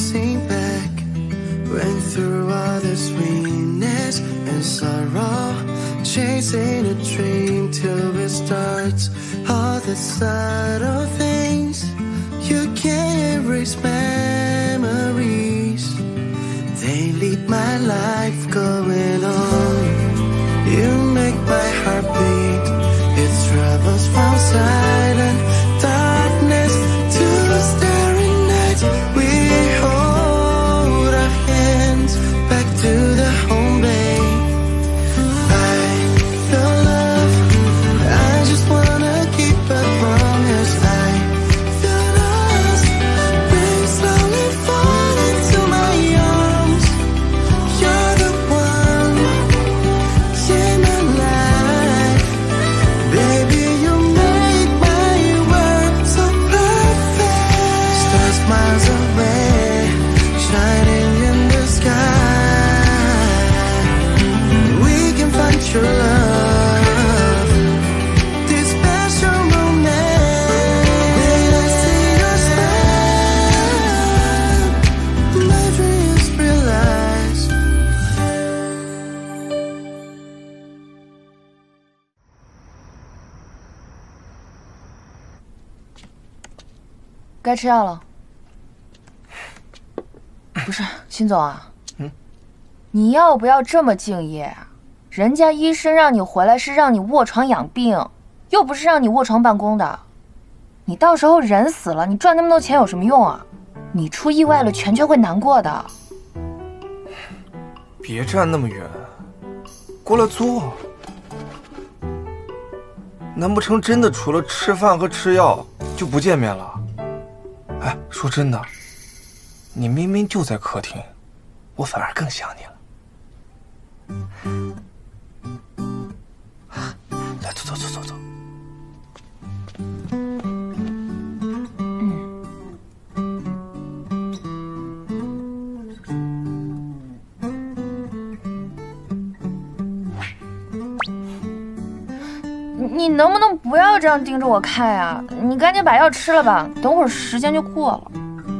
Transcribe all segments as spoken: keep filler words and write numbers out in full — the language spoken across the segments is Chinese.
chasing back. Went through all the sweetness and sorrow, chasing a dream till it starts. All the subtle things, you can't erase memories. They lead my life going on. You make my heart beat. It travels from silent darkness to staring nights. We hold our hands back to the home bay. Find your love, I just wanna keep a promise. I feel us, rain slowly fall into my arms. You're the one in my life. Baby, you make my world so perfect. Stars miles away, shining in the sky. We can find your love, this special moment. When I see your smile, my dreams realize. 该吃药了。不是，辛总啊， 嗯， 你要不要这么敬业啊？人家医生让你回来是让你卧床养病，又不是让你卧床办公的。你到时候人死了，你赚那么多钱有什么用啊？你出意外了，全权会难过的。 别站那么远，过来坐。难不成真的除了吃饭和吃药就不见面了？哎，说真的，你明明就在客厅，我反而更想你了。来，走走走走走。 你能不能不要这样盯着我看呀？你赶紧把药吃了吧，等会儿时间就过了。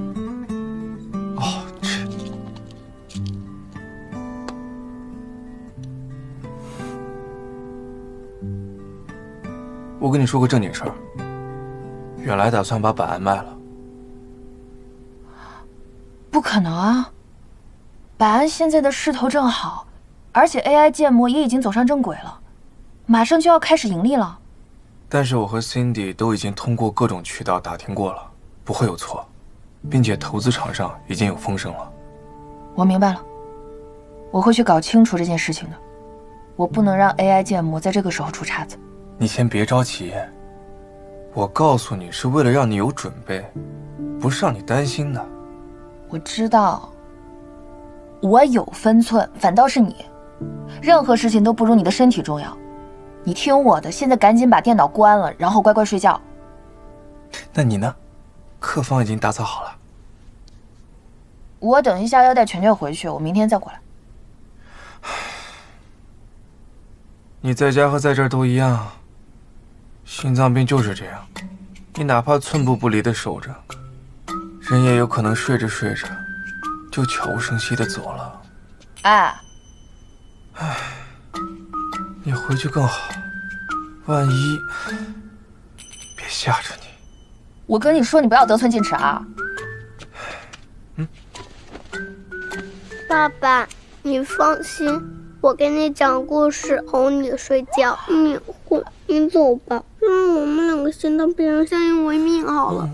哦，吃。我跟你说个正经事儿，远来打算把百安卖了。 不可能啊！百安现在的势头正好，而且 A I 建模也已经走上正轨了，马上就要开始盈利了。 但是我和 Cindy 都已经通过各种渠道打听过了，不会有错，并且投资场上已经有风声了。 我明白了，我会去搞清楚这件事情的。我不能让 A I 建模在这个时候出岔子。 你先别着急，我告诉你是为了让你有准备，不是让你担心的。 我知道，我有分寸，反倒是你，任何事情都不如你的身体重要。你听我的，现在赶紧把电脑关了，然后乖乖睡觉。 那你呢？客房已经打扫好了。 我等一下要带全全回去，我明天再过来。 你在家和在这儿都一样，心脏病就是这样，你哪怕寸步不离的守着，人也有可能睡着睡着就悄无声息的走了。 哎， 唉，你回去更好，万一别吓着你。 我跟你说，你不要得寸进尺啊。 嗯， 爸爸，你放心，我给你讲故事，哄你睡觉。敏慧，你走吧，让我们两个心疼别人相依为命好了。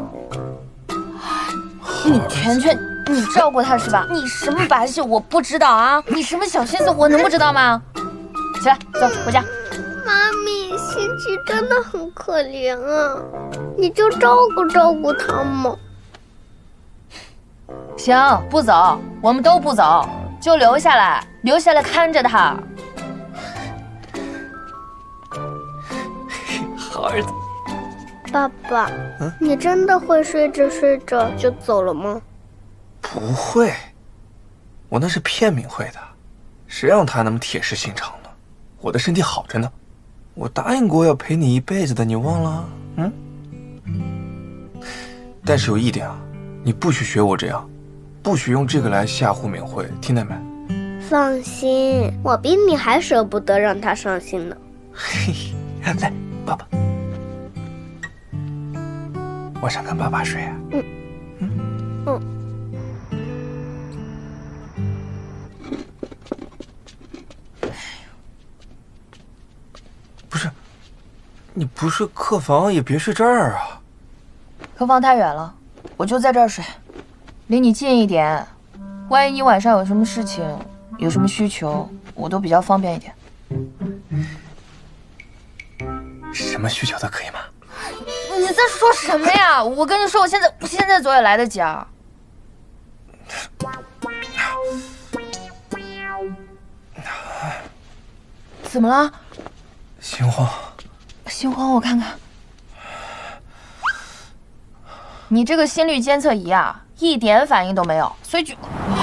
你全全，你照顾他是吧？你什么把戏我不知道啊？你什么小心思我能不知道吗？起来，走回家。 妈咪，欣琪真的很可怜啊，你就照顾照顾他嘛。 行，不走，我们都不走，就留下来，留下来看着他。 好儿子。 爸爸，嗯、你真的会睡着睡着就走了吗？ 不会，我那是骗敏慧的，谁让他那么铁石心肠呢？我的身体好着呢，我答应过要陪你一辈子的，你忘了？嗯。但是有一点啊，你不许学我这样， 不许用这个来吓唬敏慧，听见没？ 放心，我比你还舍不得让他伤心呢。 嘿，来，抱抱。我想跟爸爸睡啊。 嗯嗯嗯。 不是，你不睡客房也别睡这儿啊。 客房太远了，我就在这儿睡，离你近一点。万一你晚上有什么事情，有什么需求，我都比较方便一点。 什么需求都可以吗？ 你在说什么呀？我跟你说，我现在现在走也来得及啊。怎么了？ 心慌。 心慌，我看看。你这个心率监测仪啊，一点反应都没有，所以就。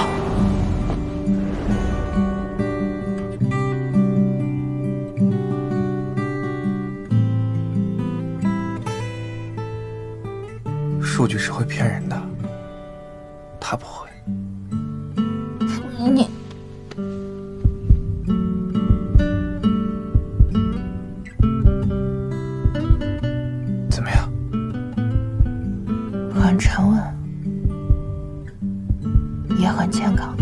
数据是会骗人的，他不会。 你怎么样？ 很沉稳，也很健康。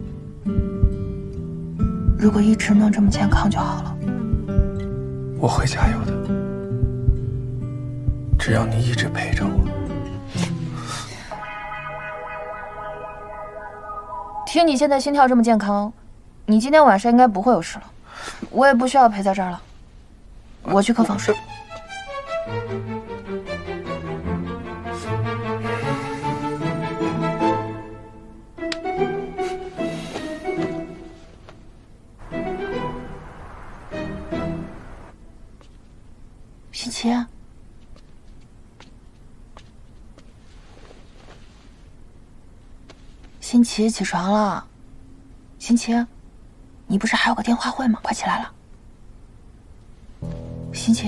如果一直能这么健康就好了。 我会加油的，只要你一直陪着我。 听你现在心跳这么健康，你今天晚上应该不会有事了。我也不需要陪在这儿了，我去客房睡。欣琪，欣琪，起床了。欣琪，你不是还有个电话会吗？快起来了。欣琪，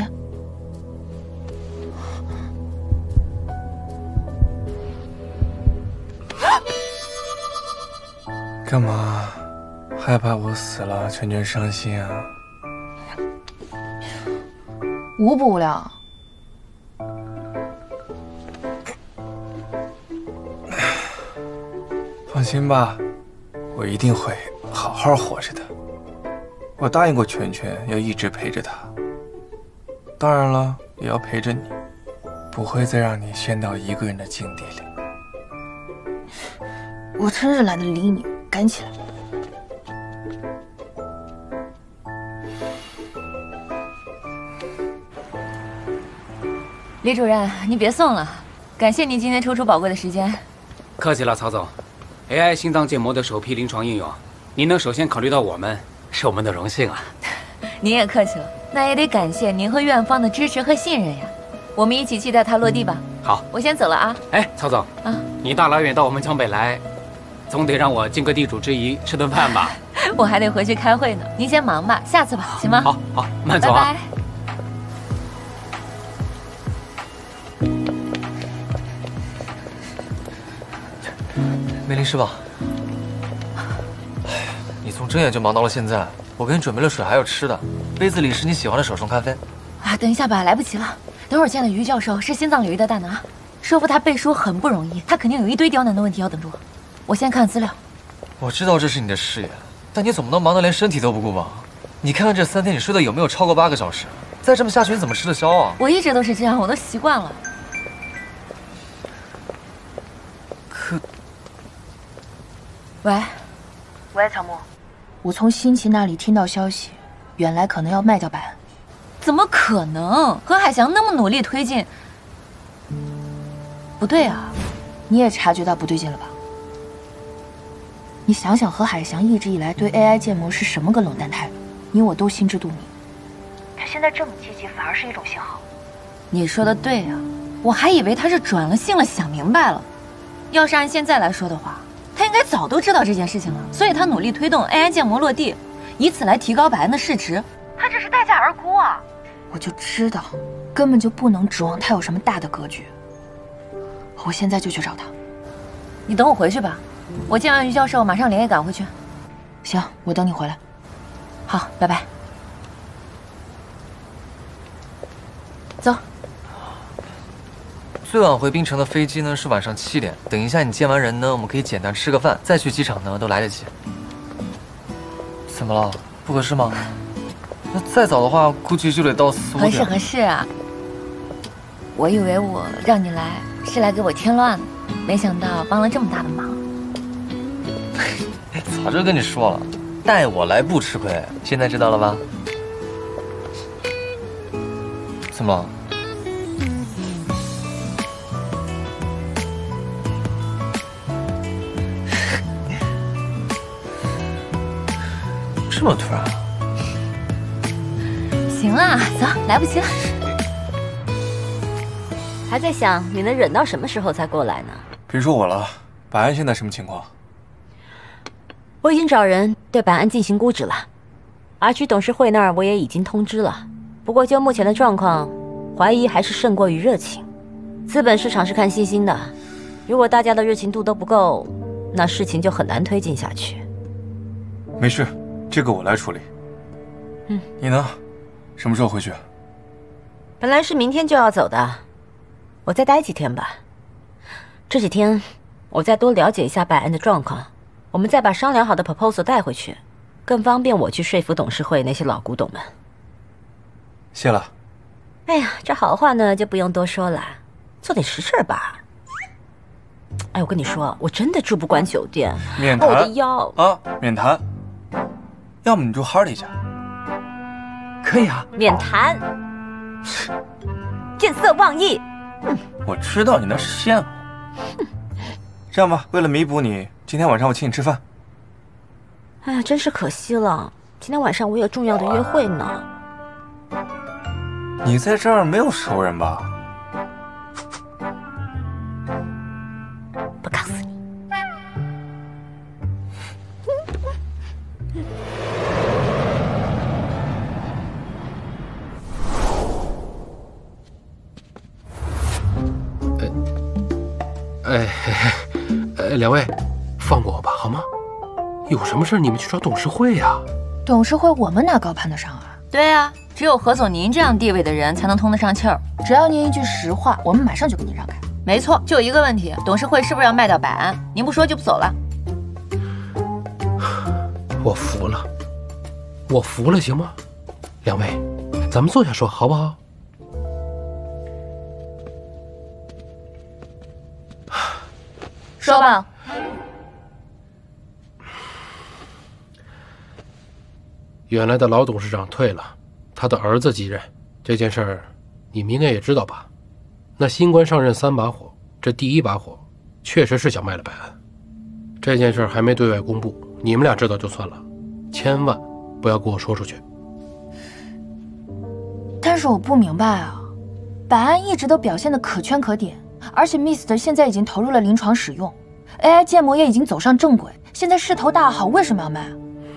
干嘛？害怕我死了，全全伤心啊？ 无不无聊？ 放心吧，我一定会好好活着的。我答应过全全要一直陪着他，当然了，也要陪着你，不会再让你陷到一个人的境地里。 我真是懒得理你，赶起来。 李主任，你别送了，感谢您今天抽出宝贵的时间。 客气了，曹总。A I 心脏建模的首批临床应用，您能首先考虑到我们，是我们的荣幸啊。 您也客气了，那也得感谢您和院方的支持和信任呀。我们一起期待它落地吧。 好， 我先走了啊。 哎，曹总啊，你大老远到我们江北来，总得让我尽个地主之谊，吃顿饭吧。 我还得回去开会呢，您先忙吧，下次吧，行吗？ 好，好，慢走啊。 拜拜。 梅林是吧？哎，你从睁眼就忙到了现在，我给你准备了水还有吃的，杯子里是你喜欢的手冲咖啡。 啊，等一下吧，来不及了。等会儿见了于教授，是心脏领域的大拿，说服他背书很不容易，他肯定有一堆刁难的问题要等着我。我先看资料。 我知道这是你的事业，但你怎么能忙得连身体都不顾吧？你看看这三天你睡的有没有超过八个小时？再这么下去你怎么吃得消啊？ 我一直都是这样，我都习惯了。 可。 喂，喂，乔木，我从新奇那里听到消息，远来可能要卖掉百安。 怎么可能？何海翔那么努力推进， 不对啊，你也察觉到不对劲了吧？你想想，何海翔一直以来对 A I 建模是什么个冷淡态度，你我都心知肚明。他现在这么积极，反而是一种信号。 你说的对啊，我还以为他是转了性了，想明白了。要是按现在来说的话，他应该早都知道这件事情了，所以他努力推动 A I 建模落地，以此来提高百安的市值。 他这是待价而沽啊！我就知道，根本就不能指望他有什么大的格局。我现在就去找他。 你等我回去吧， 我见完于教授，马上连夜赶回去。 行，我等你回来。 好，拜拜。走。 最晚回槟城的飞机呢是晚上七点。等一下你见完人呢，我们可以简单吃个饭，再去机场呢都来得及。怎么了？不合适吗？那再早的话，估计就得到四五点。 合适合适啊！我以为我让你来是来给我添乱的，没想到帮了这么大的忙。 早就跟你说了，带我来不吃亏，现在知道了吧？怎么了？这么突然？ 行啦，走，来不及了。 还在想你能忍到什么时候才过来呢？ 别说我了，百安现在什么情况？ 我已经找人对百安进行估值了，而区董事会那儿我也已经通知了。不过就目前的状况，怀疑还是胜过于热情。资本市场是看信心的，如果大家的热情度都不够，那事情就很难推进下去。 没事，这个我来处理。 嗯， 你呢？什么时候回去？ 本来是明天就要走的，我再待几天吧。这几天我再多了解一下百安的状况，我们再把商量好的 proposal 带回去，更方便我去说服董事会那些老古董们。 谢了。 哎呀，这好话呢就不用多说了，做点实事吧。哎，我跟你说，我真的住不惯酒店， 免谈。 我的腰啊，免谈。要么你住 Hardy 家。可以啊。 免谈。见色忘义。 我知道你那是羡慕。这样吧，为了弥补你，今天晚上我请你吃饭。 哎呀，真是可惜了，今天晚上我有重要的约会呢。 你在这儿没有熟人吧？ 不告诉你。 哎，呃，两位，放过我吧，好吗？有什么事你们去找董事会呀。 董事会我们哪高攀得上啊？ 对啊，只有何总您这样地位的人才能通得上气儿。 只要您一句实话，我们马上就给您让开。 没错，就一个问题，董事会是不是要卖掉百安？您不说就不走了。 我服了，我服了，行吗？两位，咱们坐下说，好不好？ 说吧。 原来的老董事长退了，他的儿子继任，这件事儿你们应该也知道吧？那新官上任三把火，这第一把火确实是想卖了百安。这件事儿还没对外公布，你们俩知道就算了，千万不要给我说出去。 但是我不明白啊，百安一直都表现得可圈可点，而且 Mister 现在已经投入了临床使用 ，A I 建模也已经走上正轨，现在势头大好，为什么要卖啊？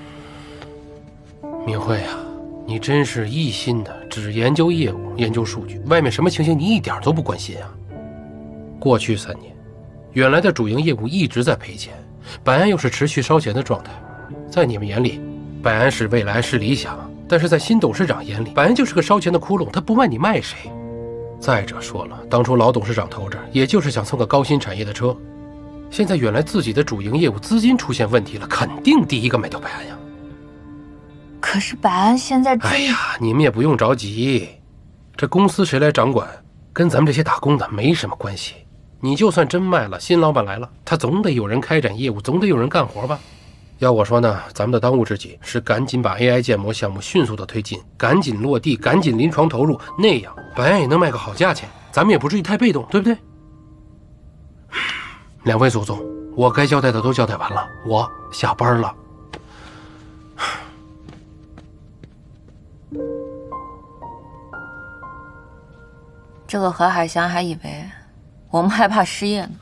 敏慧啊，你真是一心的只研究业务、研究数据，外面什么情形你一点都不关心啊。过去三年，原来的主营业务一直在赔钱，百安又是持续烧钱的状态，在你们眼里，百安是未来是理想，但是在新董事长眼里，百安就是个烧钱的窟窿，他不卖你卖谁？再者说了，当初老董事长投着，也就是想蹭个高新产业的车，现在原来自己的主营业务资金出现问题了，肯定第一个卖掉百安呀。 可是百安现在…… 哎呀，你们也不用着急，这公司谁来掌管，跟咱们这些打工的没什么关系。你就算真卖了，新老板来了，他总得有人开展业务，总得有人干活吧。要我说呢，咱们的当务之急是赶紧把 A I 建模项目迅速的推进，赶紧落地，赶紧临床投入，那样百安也能卖个好价钱，咱们也不至于太被动，对不对？两位祖宗，我该交代的都交代完了，我下班了。 这个何海霞还以为我们害怕失业呢。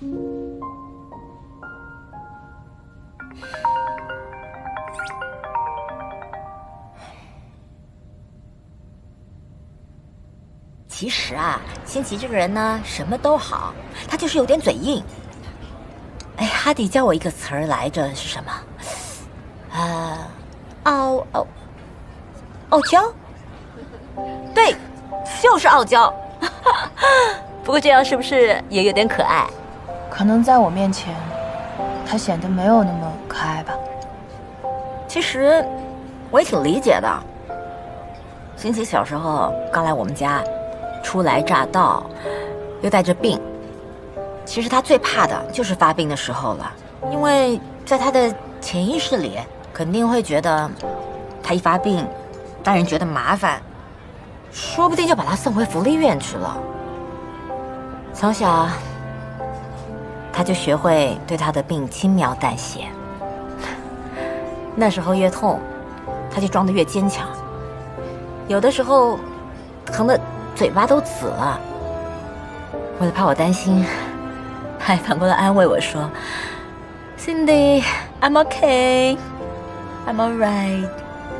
其实啊，辛奇这个人呢，什么都好，他就是有点嘴硬。哎呀， 哈迪教我一个词儿来着，是什么？呃，傲傲傲娇？对，就是傲娇。不过这样是不是也有点可爱？ 可能在我面前，他显得没有那么可爱吧。 其实我也挺理解的。新奇小时候刚来我们家，初来乍到，又带着病。其实他最怕的就是发病的时候了，因为在他的潜意识里，肯定会觉得他一发病，大人觉得麻烦，说不定就把他送回福利院去了。从小，他就学会对他的病轻描淡写。那时候越痛，他就装得越坚强。有的时候，疼得嘴巴都紫了。为了怕我担心，还反过来安慰我说 ：“Cindy, I'm okay, I'm alright。”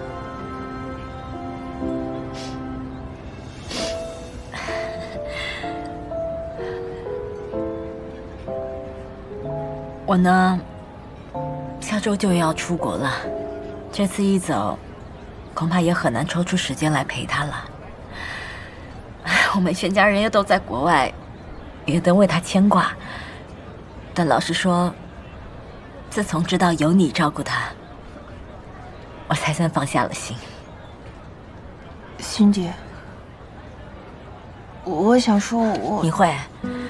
我呢，下周就要出国了，这次一走，恐怕也很难抽出时间来陪他了。我们全家人又都在国外，也都为他牵挂。但老实说，自从知道有你照顾他，我才算放下了心。 欣姐，我想说我， 你会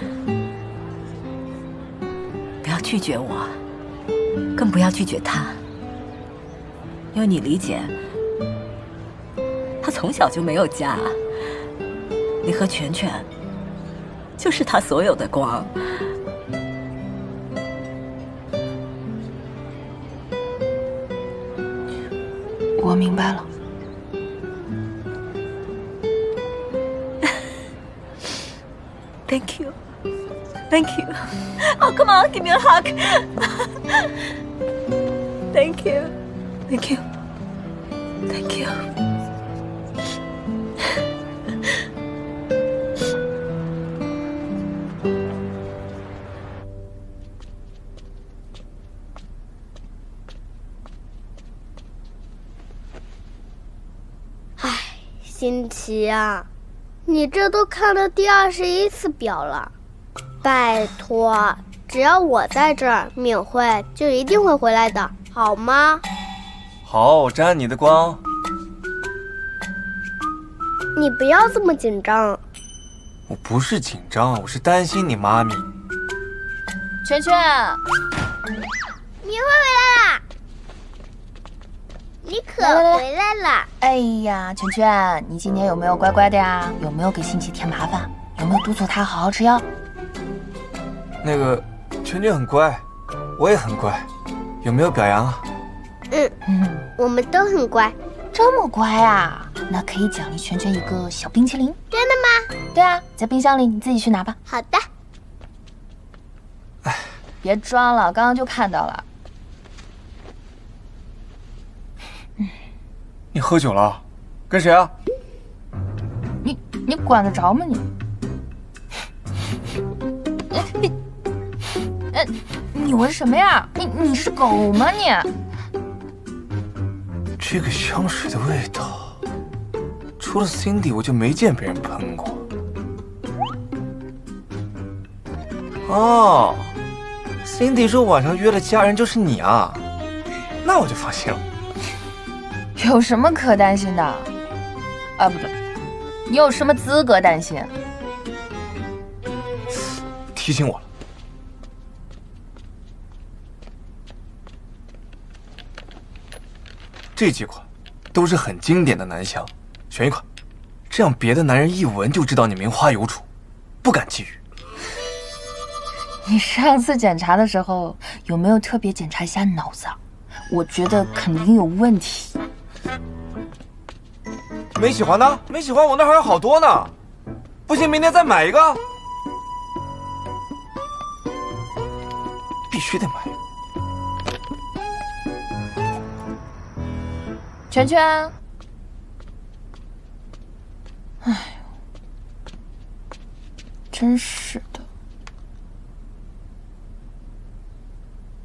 不要拒绝我，更不要拒绝他，因为你理解，他从小就没有家，你和全全就是他所有的光。 我明白了。 Thank you, thank you. Oh, come on, give me a hug. Thank you, thank you, thank you. 新奇啊，你这都看了第二十一次表了，拜托，只要我在这儿，敏慧就一定会回来的，好吗？ 好，我沾你的光。 你不要这么紧张。 我不是紧张，我是担心你妈咪。 圈圈， 敏慧回来啦！你可回来了。 哎呀，圈圈，你今天有没有乖乖的呀？有没有给欣琪添麻烦？有没有督促她好好吃药？ 那个，圈圈很乖，我也很乖，有没有表扬啊？ 嗯嗯，我们都很乖。 这么乖啊？那可以奖励圈圈一个小冰淇淋。 真的吗？ 对啊，在冰箱里，你自己去拿吧。 好的。 哎，别装了，刚刚就看到了。 你喝酒了？跟谁啊？ 你你管得着吗你？你，呃，你闻什么呀？你你是狗吗你？ 这个香水的味道，除了 Cindy 我就没见别人喷过。哦 ，Cindy 说晚上约了家人就是你啊，那我就放心了。 有什么可担心的？啊，不对，你有什么资格担心？ 提醒我了。这几款都是很经典的男香，选一款，这样别的男人一闻就知道你名花有主，不敢觊觎。 你上次检查的时候有没有特别检查一下脑子？我觉得肯定有问题。 没喜欢的？没喜欢，我那还有好多呢。不行，明天再买一个。必须得买。 圈圈，哎呦，真是的。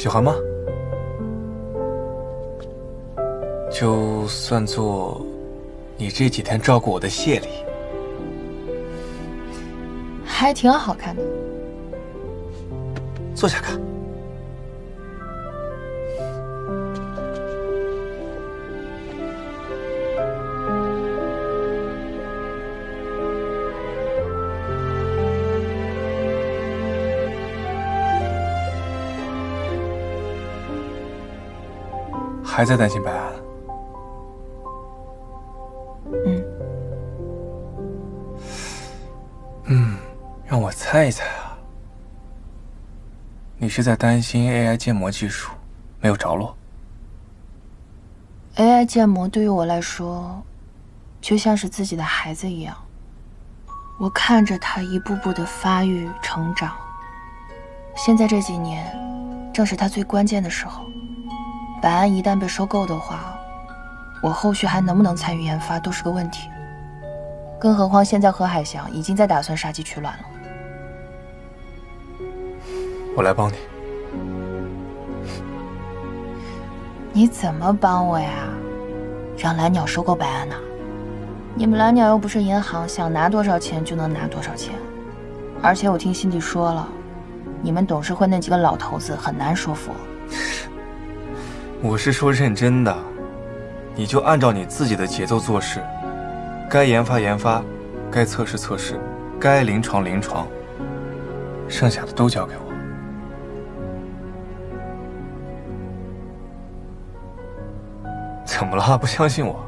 喜欢吗？就算做你这几天照顾我的谢礼。 还挺好看的。 坐下看。还在担心白安？ 嗯。 嗯，让我猜一猜啊，你是在担心 A I 建模技术没有着落 ？A I 建模对于我来说，就像是自己的孩子一样，我看着他一步步的发育成长。现在这几年，正是他最关键的时候。白安一旦被收购的话，我后续还能不能参与研发都是个问题。更何况现在何海翔已经在打算杀鸡取卵了。 我来帮你。 你怎么帮我呀？让蓝鸟收购白安呐？你们蓝鸟又不是银行，想拿多少钱就能拿多少钱。而且我听辛迪说了，你们董事会那几个老头子很难说服。 我是说认真的，你就按照你自己的节奏做事，该研发研发，该测试测试，该临床临床，剩下的都交给我。怎么了？不相信我？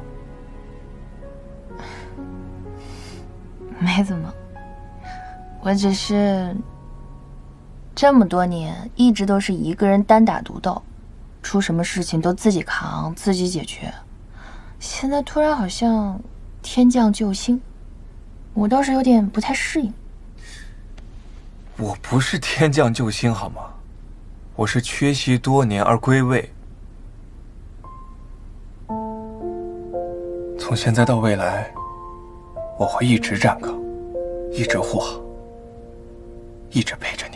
没怎么，我只是这么多年一直都是一个人单打独斗。出什么事情都自己扛，自己解决。现在突然好像天降救星，我倒是有点不太适应。 我不是天降救星好吗？我是缺席多年而归位。从现在到未来，我会一直站岗，一直护航，一直陪着你。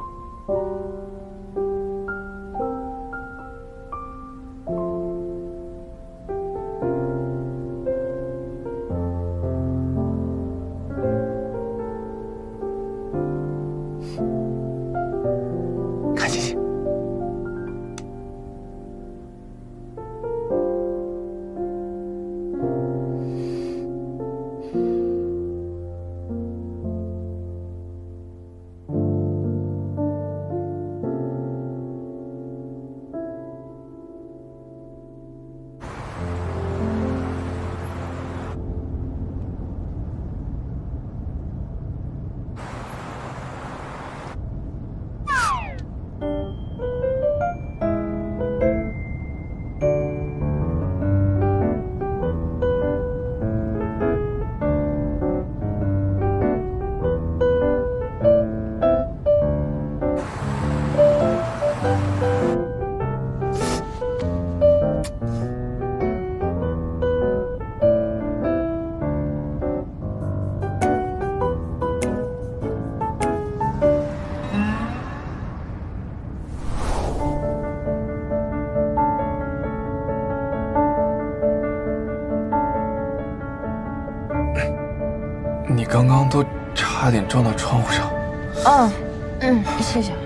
你刚刚都差点撞到窗户上。 哦，嗯，谢谢。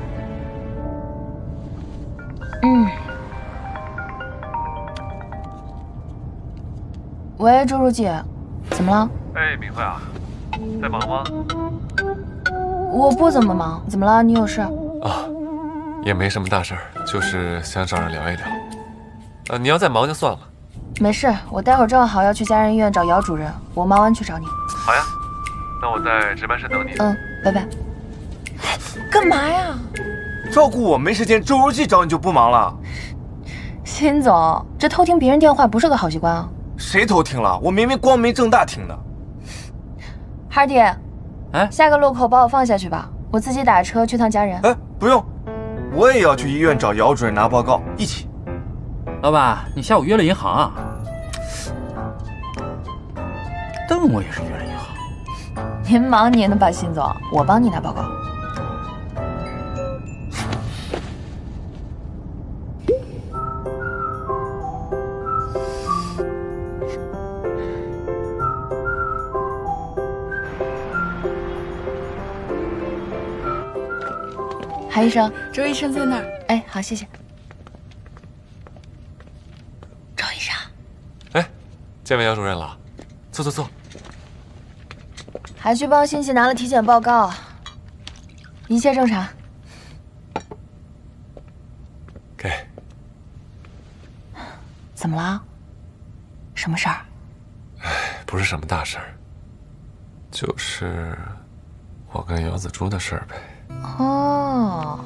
嗯。喂，周书记，怎么了？ 哎，敏慧啊，在忙吗？ 我不怎么忙，怎么了？你有事？ 啊，也没什么大事儿，就是想找人聊一聊。呃，你要再忙就算了。 没事，我待会儿正好要去家人医院找姚主任，我忙完去找你。 好呀，那我在值班室等你。 嗯，拜拜。干嘛呀？ 照顾我没时间，周书记找你就不忙了？ 辛总，这偷听别人电话不是个好习惯啊。 谁偷听了？我明明光明正大听的。 哈弟，哎，下个路口把我放下去吧，我自己打车去趟家人。 哎，不用，我也要去医院找姚主任拿报告，一起。 老板，你下午约了银行啊？瞪我也是约了银行。 您忙您的吧，辛总，我帮你拿报告。 韩医生， 周医生在那儿。 哎，好，谢谢。 周医生， 哎，见面杨主任了，坐坐坐。 还去帮欣喜拿了体检报告，一切正常。 给。 怎么了？什么事儿？ 哎，不是什么大事儿，就是我跟姚子珠的事儿呗。 哦，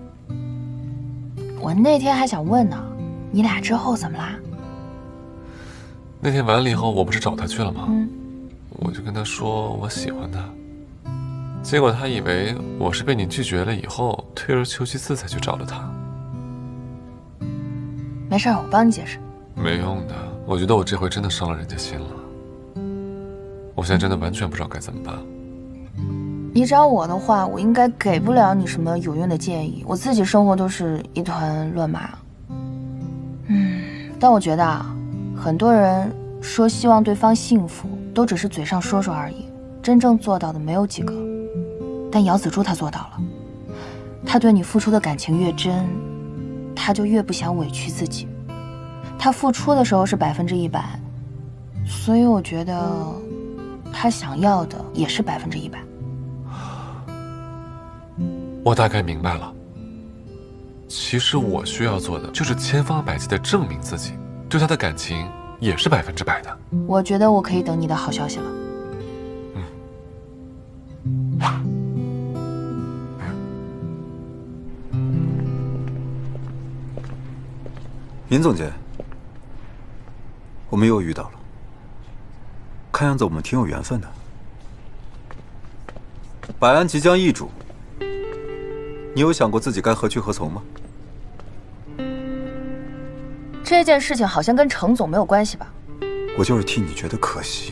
我那天还想问呢，你俩之后怎么啦？ 那天完了以后，我不是找他去了吗？ 嗯， 我就跟他说我喜欢他，结果他以为我是被你拒绝了以后，退而求其次才去找的他。 没事，我帮你解释。 没用的，我觉得我这回真的伤了人家心了。我现在真的完全不知道该怎么办。 你找我的话，我应该给不了你什么有用的建议，我自己生活都是一团乱麻。嗯，但我觉得啊，很多人说希望对方幸福，都只是嘴上说说而已，真正做到的没有几个。但姚子珠她做到了，她对你付出的感情越真，她就越不想委屈自己。她付出的时候是百分之一百，所以我觉得她想要的也是百分之一百。 我大概明白了，其实我需要做的就是千方百计地证明自己对他的感情也是百分之百的。 我觉得我可以等你的好消息了。 民总监，我们又遇到了，看样子我们挺有缘分的。百安即将易主，你有想过自己该何去何从吗？ 这件事情好像跟程总没有关系吧？ 我就是替你觉得可惜。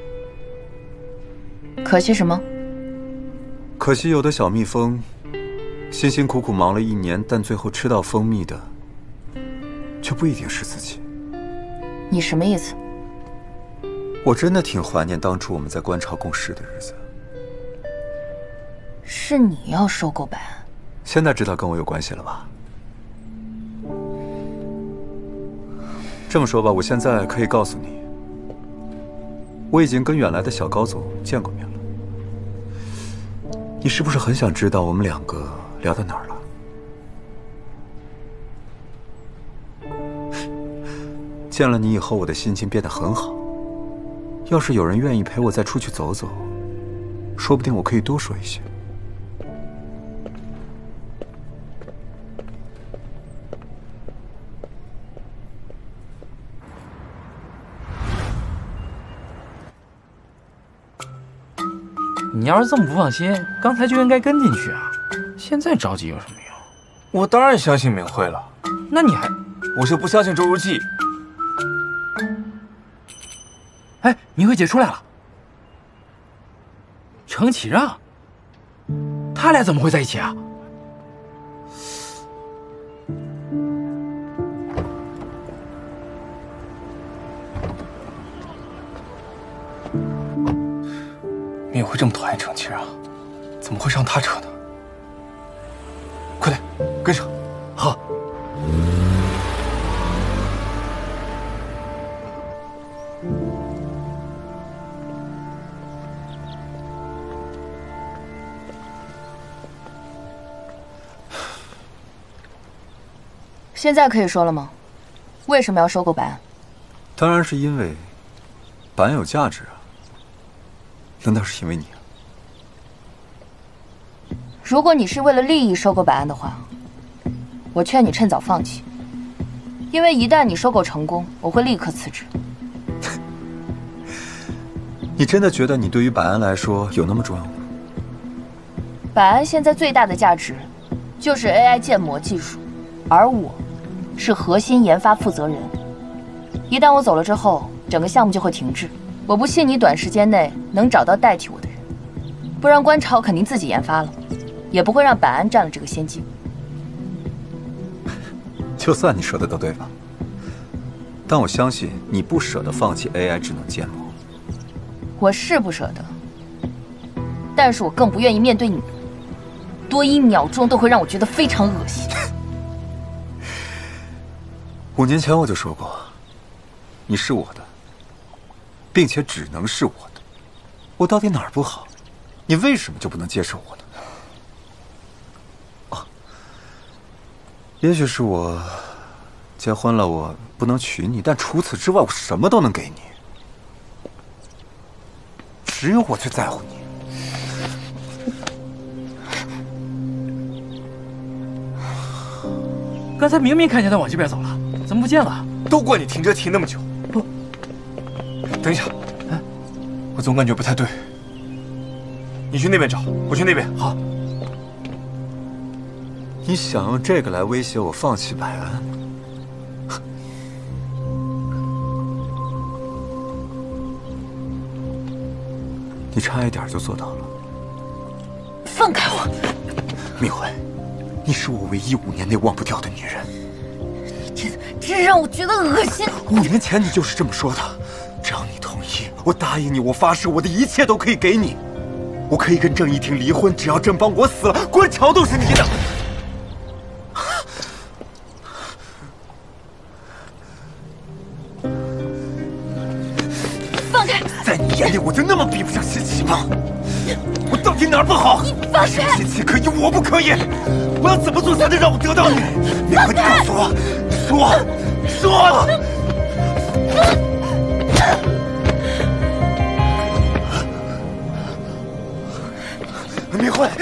可惜什么？ 可惜有的小蜜蜂，辛辛苦苦忙了一年，但最后吃到蜂蜜的，却不一定是自己。 你什么意思？ 我真的挺怀念当初我们在观潮共事的日子。 是你要收购百安？ 现在知道跟我有关系了吧？这么说吧，我现在可以告诉你，我已经跟远来的小高总见过面了。你是不是很想知道我们两个聊到哪儿了？见了你以后，我的心情变得很好。要是有人愿意陪我再出去走走，说不定我可以多说一些。 你要是这么不放心，刚才就应该跟进去啊！现在着急有什么用？ 我当然相信敏慧了。 那你还…… 我就不相信周如记。 哎，明慧姐出来了。程启让，他俩怎么会在一起啊？ 敏慧这么讨厌程启让，怎么会让他扯呢？快点跟上。 好。 现在可以说了吗？为什么要收购百安？ 当然是因为百安有价值啊。难道是因为你啊？ 如果你是为了利益收购百安的话，我劝你趁早放弃，因为一旦你收购成功，我会立刻辞职。 你真的觉得你对于百安来说有那么重要吗？ 百安现在最大的价值就是 A I 建模技术，而我是核心研发负责人。一旦我走了之后，整个项目就会停滞。我不信你短时间内能找到代替我的人，不然观潮肯定自己研发了，也不会让百安占了这个先机。 就算你说的都对吧，但我相信你不舍得放弃 A I 智能建模。 我是不舍得，但是我更不愿意面对你。 多一秒钟都会让我觉得非常恶心。 五年前我就说过，你是我的，并且只能是我的。我到底哪儿不好？你为什么就不能接受我呢？哦，也许是我结婚了，我不能娶你，但除此之外，我什么都能给你。只有我最在乎你。 刚才明明看见他往这边走了，怎么不见了？ 都怪你停车停那么久。不，等一下，哎，我总感觉不太对。你去那边找，我去那边。好。 你想用这个来威胁我放弃百安？你差一点就做到了。 放开我！ 明慧，你是我唯一五年内忘不掉的女人。 你真的真让我觉得恶心。 五年前你就是这么说的。只要你同意，我答应你，我发誓，我的一切都可以给你。我可以跟郑一婷离婚，只要郑邦国死了，官朝都是你的。 放开！ 在你眼里，我就那么比不上新奇吗？我到底哪儿不好？ 你放开！ 新奇可以，我不可以。我要怎么做才能让我得到你？明慧，你告诉我，说，说。明慧，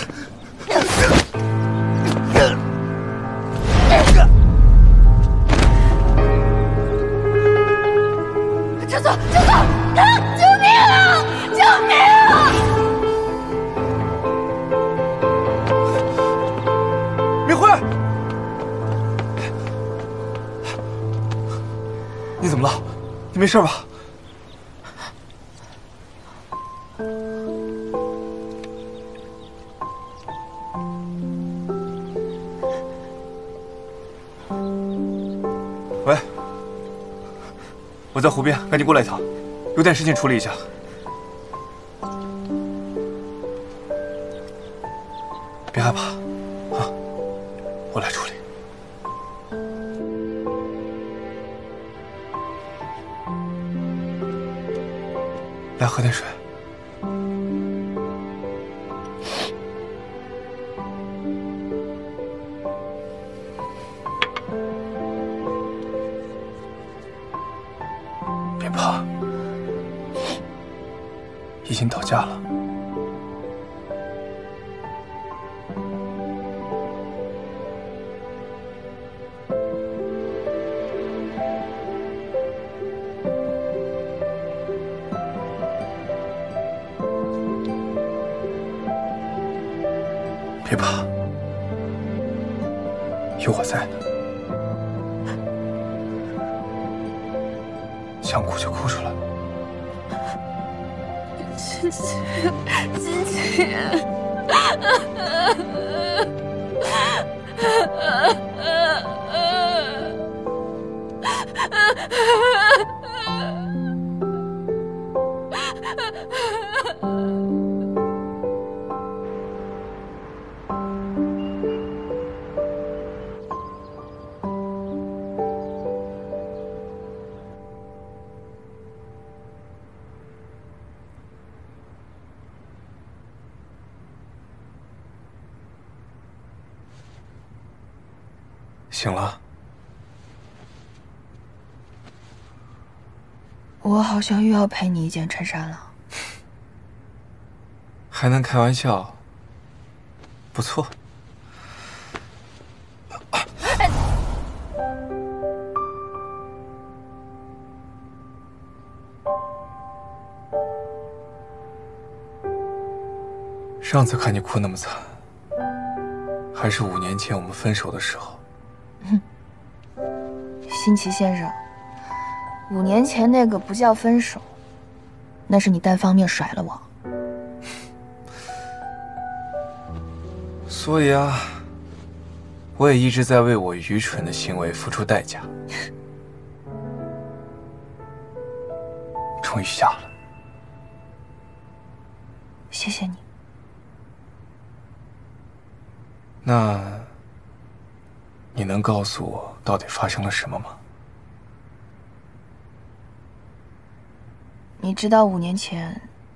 郑总，郑总，啊！救命啊！救命啊！ 明慧，你怎么了？你没事吧？喂，我在湖边，赶紧过来一趟，有点事情处理一下。别害怕，啊，我来处理。来，喝点水。别怕，已经到家了。别怕，有我在呢。想哭就哭出来。 金奇，金奇。 醒了？ 我好像又要陪你一件衬衫了。 还能开玩笑，不错。上次看你哭那么惨，还是五年前我们分手的时候。 新奇先生，五年前那个不叫分手，那是你单方面甩了我。 所以啊，我也一直在为我愚蠢的行为付出代价。终于下了， 谢谢你。 那你能告诉我到底发生了什么吗？ 你知道五年前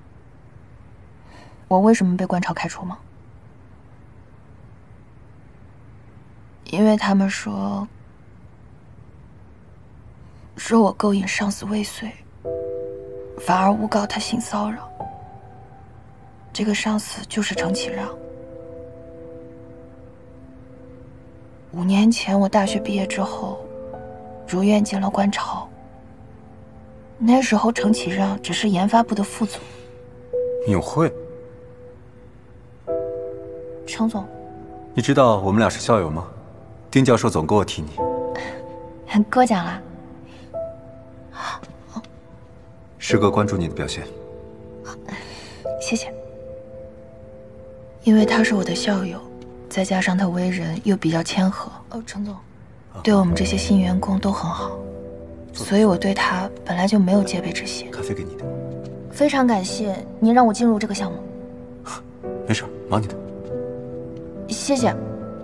我为什么被观潮开除吗？因为他们说说我勾引上司未遂，反而诬告他性骚扰。这个上司就是程启让。五年前我大学毕业之后，如愿进了观潮。那时候程启让只是研发部的副总。 敏慧， 程总， 你知道我们俩是校友吗？丁教授总给我提你。 过奖了。 师哥关注你的表现。 谢谢。因为他是我的校友，再加上他为人又比较谦和。哦，程总，对我们这些新员工都很好，所以我对他本来就没有戒备之心。 咖啡给你的。 非常感谢您让我进入这个项目。 没事，忙你的。 谢谢。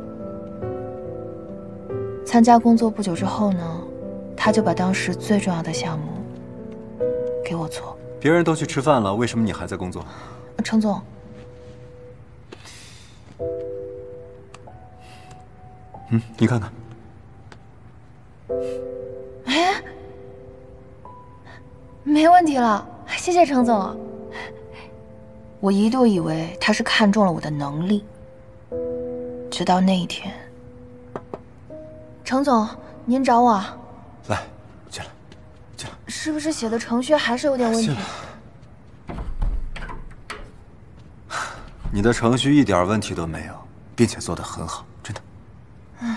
参加工作不久之后呢，他就把当时最重要的项目给我做。 别人都去吃饭了，为什么你还在工作？ 程总， 嗯，你看看。 哎，没问题了，谢谢程总。我一度以为他是看中了我的能力，直到那一天。程总，您找我。 来，进来，进来。 是不是写的程序还是有点问题？ 进来。你的程序一点问题都没有，并且做得很好，真的。 嗯。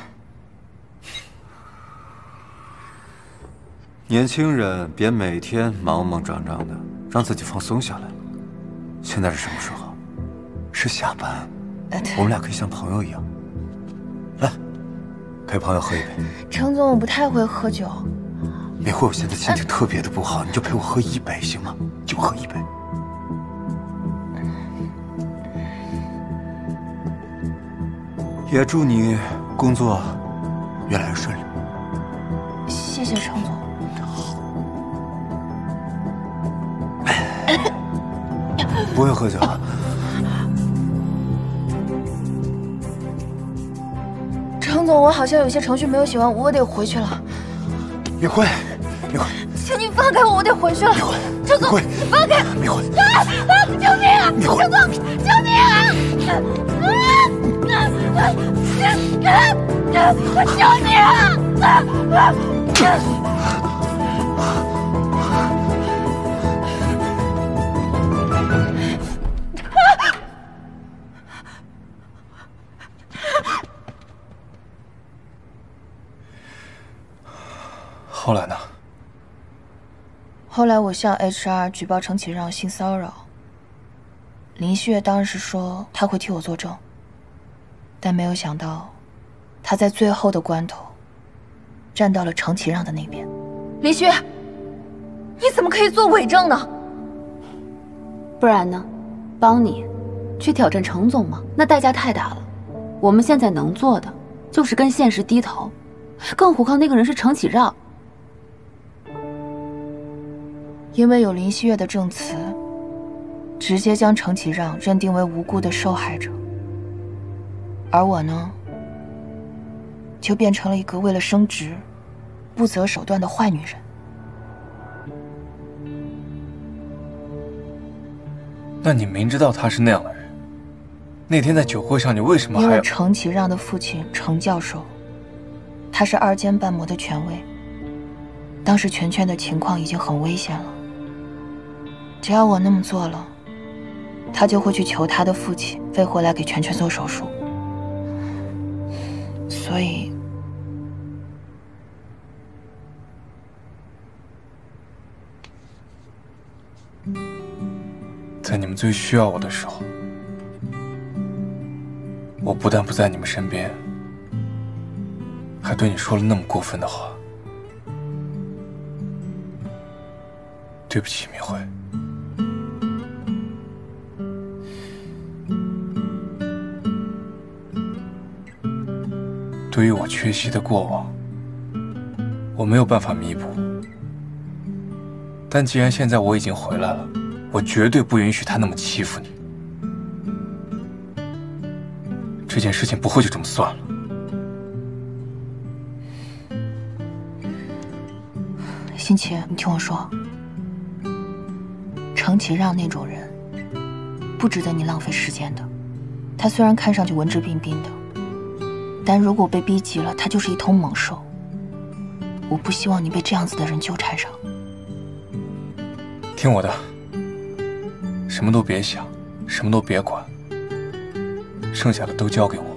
年轻人别每天莽莽撞撞的，让自己放松下来。现在是什么时候？是下班。我们俩可以像朋友一样。来，陪朋友喝一杯。 程总，我不太会喝酒。 敏慧，我现在心情特别的不好，你就陪我喝一杯行吗？就喝一杯。也祝你工作越来越顺利。 谢谢程总。 不用喝酒。 程总，我好像有些程序没有写完，我得回去了。 敏慧，敏慧， 请你放开我，我得回去了。 敏慧， 程总，你放开！ 敏慧， 啊啊！救命啊！ 敏慧， 程总，救命啊！啊啊！救命啊！啊啊！ 后来呢？ 后来我向 H R 举报程启让性骚扰，林旭月当时说他会替我作证，但没有想到，他在最后的关头，站到了程启让的那边。林旭，你怎么可以做伪证呢？ 不然呢？帮你去挑战程总吗？那代价太大了。我们现在能做的就是跟现实低头，更何况那个人是程启让。 因为有林希月的证词，直接将程启让认定为无辜的受害者，而我呢，就变成了一个为了升职不择手段的坏女人。 那你明知道他是那样的人，那天在酒会上你为什么还要？ 因为程启让的父亲程教授，他是二监瓣膜的权威，当时全圈的情况已经很危险了。只要我那么做了，他就会去求他的父亲飞回来给全全做手术。所以， 在你们最需要我的时候，我不但不在你们身边，还对你说了那么过分的话。对不起，明慧。 对于我缺席的过往，我没有办法弥补。但既然现在我已经回来了，我绝对不允许他那么欺负你。这件事情不会就这么算了。 新奇，你听我说，程启让那种人，不值得你浪费时间的。他虽然看上去文质彬彬的，但如果被逼急了，他就是一头猛兽。我不希望你被这样子的人纠缠上。 听我的，什么都别想，什么都别管，剩下的都交给我。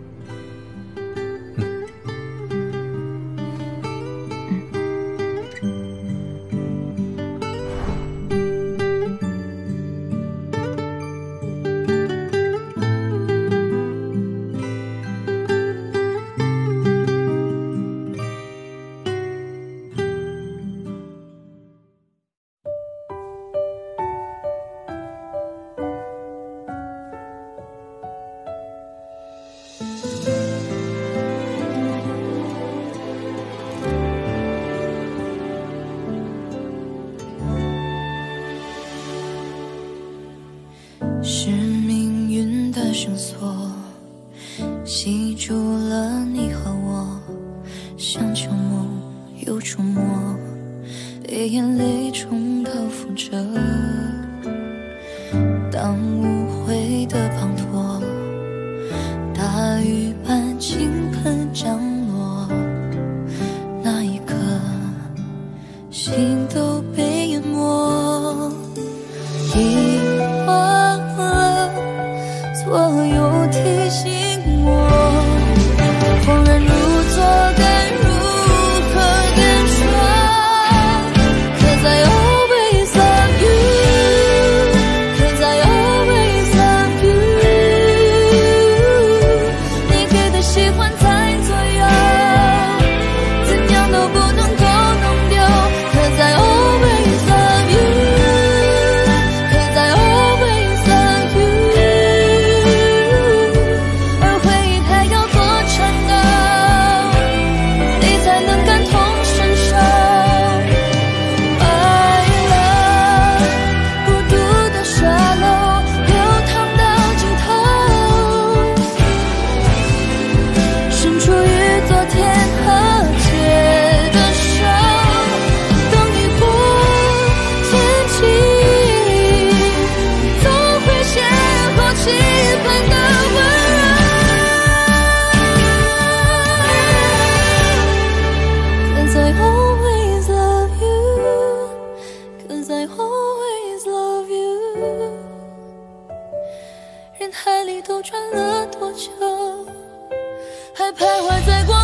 是命运的绳索，系住了你和我，像旧梦又触摸，被眼泪冲泡浮着。当误会的滂沱，大雨般倾盆降落，那一刻，心都被淹没。遗忘了所有提醒我，恍然如昨该如何言说。 Cause I always love you, Cause I always love you。 你给的喜欢在左右，怎样都不能够弄丢。 Cause I always love you, Cause I always love you。 而回忆它要多长高，你才能感同身受。I love 孤独的沙漏流淌到尽头，伸出于昨天和解的手，等雨过天晴，总会邂逅期盼的温柔。Cause I always love you, Cause I always love you。 人海里兜转了多久，还徘徊在光